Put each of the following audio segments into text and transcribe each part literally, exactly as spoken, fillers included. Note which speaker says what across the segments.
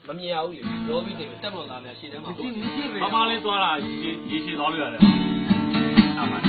Speaker 1: မမြင်ရဘူးလေလောပြီးနေတက်မလို့လာမယ်ရှေ့ထဲမှာ
Speaker 2: ဘာမှလေးသွားလာရေရေရှည်သွားလို့ရတယ်အားပါ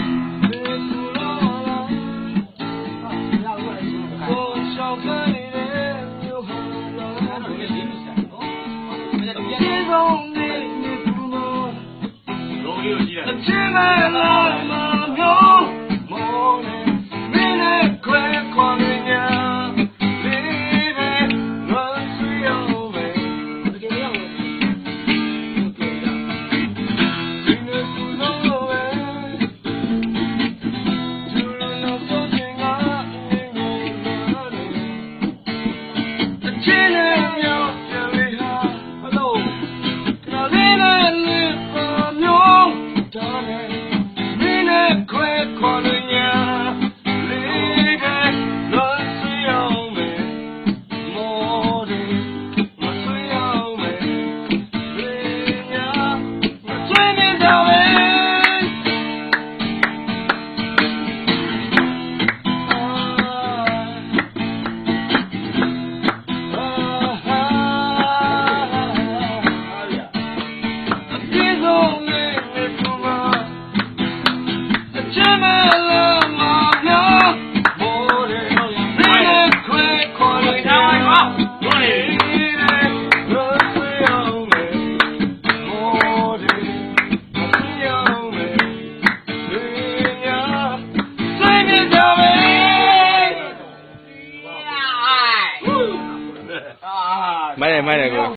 Speaker 3: 买点买点哥。